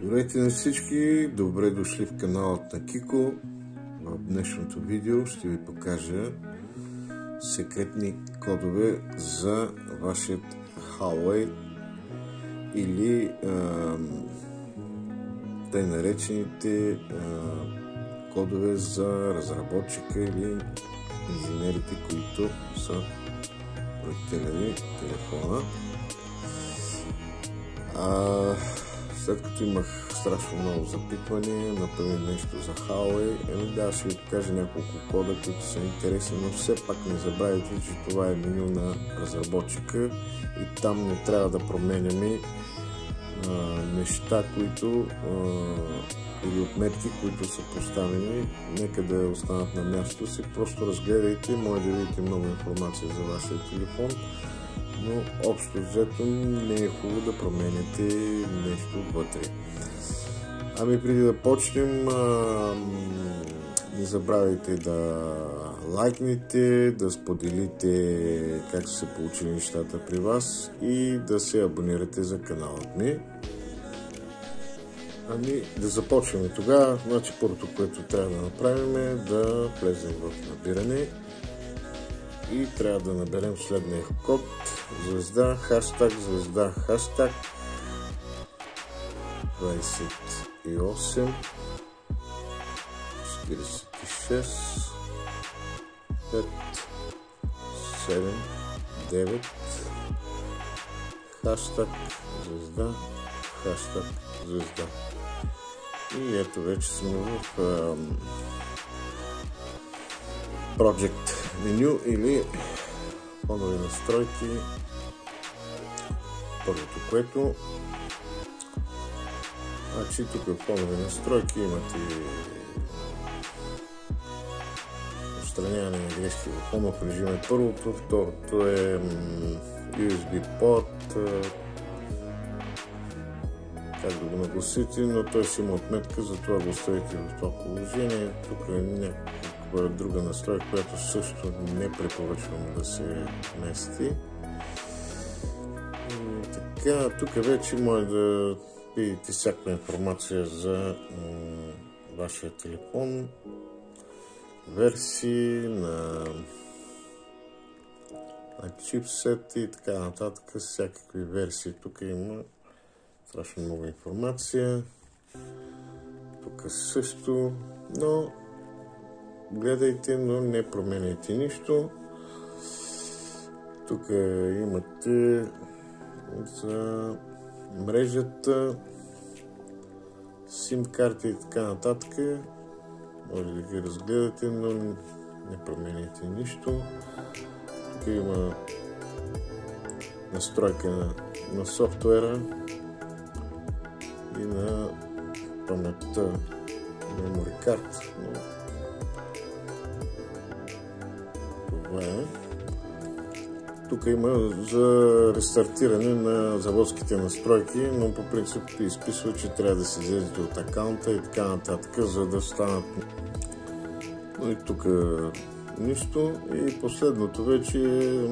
Здравейте на всички, добре дошли в каналът на Кико. В днешното видео ще ви покажа секретни кодове за вашият Huawei или тъй наречените кодове за разработчика или инженерите, които са проектирали телефона. След като имах страшно много запитвания, например нещо за Huawei, ще ви покажа няколко кода, които са интересни, но все пак не забравяйте, че това е меню на разработчика и там не трябва да променяме неща, които или отметки, които са поставени. Нека да останат на място си, просто разгледайте, може да видите много информация за вашия телефон, но общо взето не е хубаво да променяте нещо вътре. Преди да почнем, не забравяйте да лайкнете, да споделите как са се получили нещата при вас и да се абонирате за каналът ми. Да започваме тогава. Първото, което трябва да направим е да влезем в набиране и трябва да наберем следния код: звезда, хаштаг, звезда, хаштаг 28 46 5 7 9 хаштаг звезда, хаштаг звезда. И ето вече сме в Project меню или фонови настройки. Първото, което тук в фонови настройки имате отстраняване на грешки в фонов режим е първото, второто е USB порт, как да го нагласите, но той си има отметка, затова го оставите в това положение. Тук е някаква друга настройка, която също не препоръчвам да се мести. И така, тук вече може да видите всяка информация за вашия телефон, версии на чипсет и така нататък, всякакви версии. Тук има страшно много информация. Тук също, но гледайте, но не променяйте нищо. Тук имате за мрежата, SIM карти и така нататък. Може да ги разгледате, но не променяйте нищо. Тук има настройка на софтуера и на паметта, memory card. Това е. Тук има за рестартиране на заводските настройки, но по принцип изписва, че трябва да се излезете от акаунта и така нататък, за да станат. Но и тук нищо. И последното вече е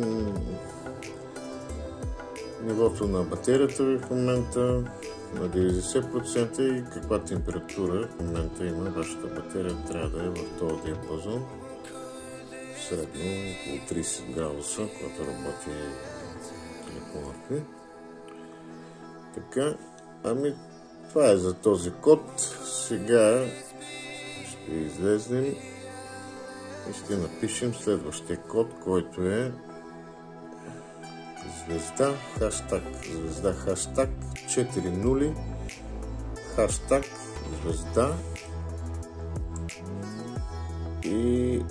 нивото на батерията ви в момента на 90% и каква температура в момента има вашата батерия. Трябва да е в този диапазон. Средно около 30 градуса, когато работи телефонът ми. Така, това е за този код. Сега ще излезнем и ще напишем следващия код, който е звезда, хаштаг, звезда, хаштаг 4.0, хаштаг, звезда и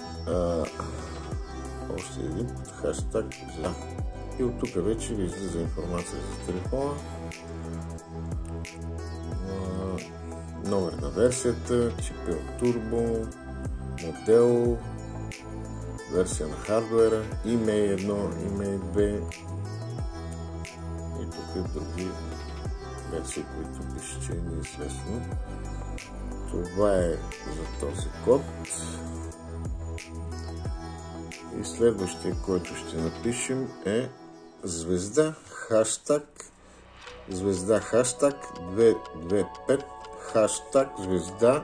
още един хаштаг звезда. И от тук вече ви излиза информация за телефона, номер на версията, чип от турбо, модел, версия на хардуера, имей 1, имей 2 и тук други версии, които пише, че е неизвестно. Това е за този код. И следващия, който ще напишем, е звезда, хаштаг звезда, хаштаг 225, хаштаг звезда,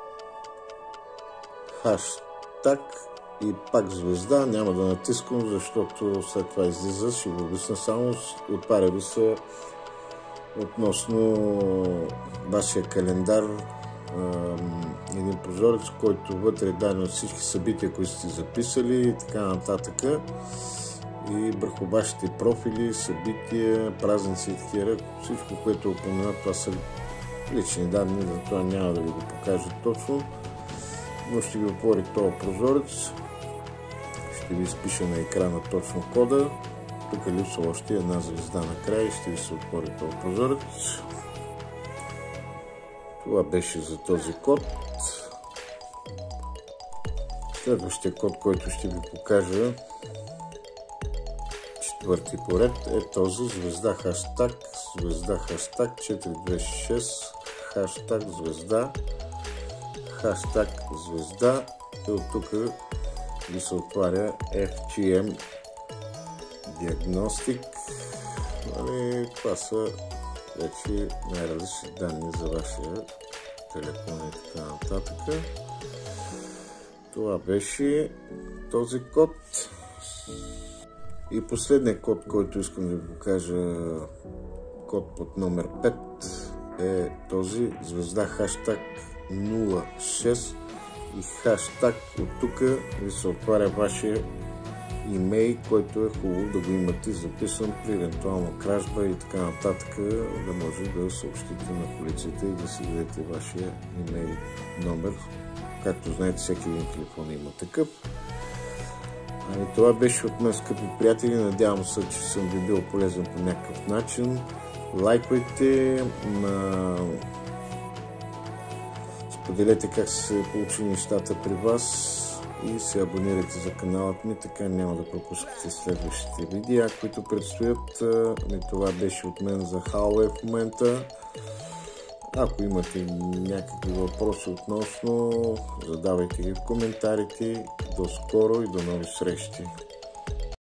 хаштаг и пак звезда. Няма да натискам, защото след това излиза. Ще го обясня само. Отваря ви се относно вашия календар един прозорец, който вътре е даден от всички събития, които сте записали и така нататък. И върху вашите профили, събития, празници и такива. Всичко, което е упоменато, това са лични данни, за това няма да ви го покажа точно. Но ще ви отвори този прозорец. Ще ви изпиша на екрана точно кода. Тук липсва още една звезда накрая и ще ви се отвори този прозорец. Това беше за този код. Следващия код, който ще ви покажа, четвърти поред, е този звезда хаштаг 426, хаштаг звезда и от тук ви се отваря FGM диагностик. Това са вече най-различни данни за вашия телефон и така нататък. Това беше този код. И последният код, който искам да ви покажа, код под номер 5, е този звезда хаштаг 06 и хаштаг. От тук ви се отваря вашия имейл, който е хубаво да го имате записан при евентуална кражба и така нататък, да може да съобщите на полицията и да си дадете вашия имейл номер. Както знаете, всеки един телефон има такъв. Това беше от мен, скъпи приятели. Надявам се, че съм ви бил полезен по някакъв начин. Лайквайте, споделете как се получи нещата при вас и се абонирайте за каналът ми, така няма да пропускате следващите видеа, които предстоят. Това беше от мен за Huawei в момента. Ако имате някакви въпроси относно, задавайте ги в коментарите. До скоро и до нови срещи!